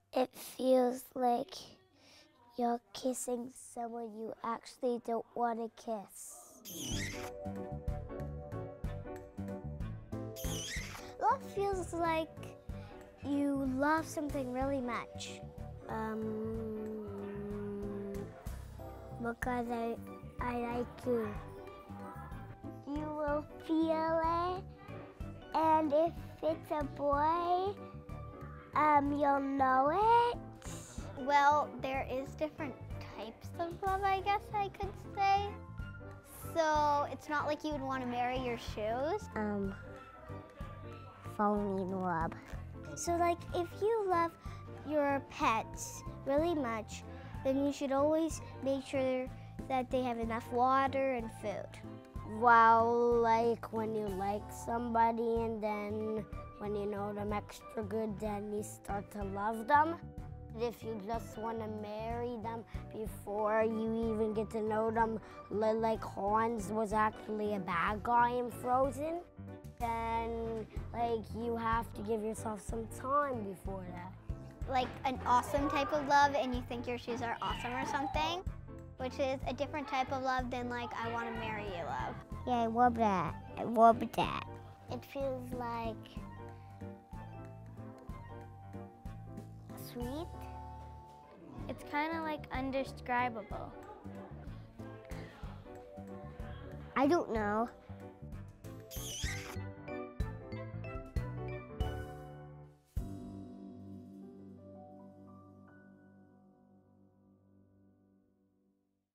It feels like you're kissing someone you actually don't want to kiss. Love feels like you love something really much. Because I like you. You will feel it, and if it's a boy, you'll know it. Well, there is different types of love, I guess I could say. So it's not like you would want to marry your shoes. Falling in love. So like if you love your pets really much, then you should always make sure that they have enough water and food. Well, like when you like somebody and then when you know them extra good, then you start to love them. If you just want to marry them before you even get to know them, like Hans was actually a bad guy in Frozen, then like you have to give yourself some time before that. Like an awesome type of love and you think your shoes are awesome or something, which is a different type of love than like I want to marry you love. Yeah, I love that. I love that. It feels like sweet. It's kind of like undescribable. I don't know.